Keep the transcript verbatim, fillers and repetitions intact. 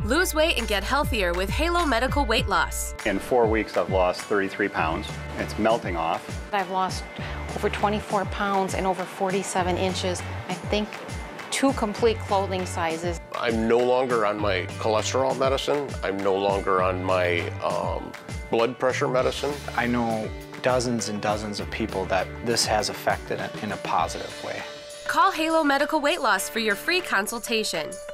Lose weight and get healthier with Halo Medical Weight Loss. In four weeks, I've lost thirty-three pounds. It's melting off. I've lost over twenty-four pounds and over forty-seven inches. I think two complete clothing sizes. I'm no longer on my cholesterol medicine. I'm no longer on my um, blood pressure medicine. I know dozens and dozens of people that this has affected in a positive way. Call Halo Medical Weight Loss for your free consultation.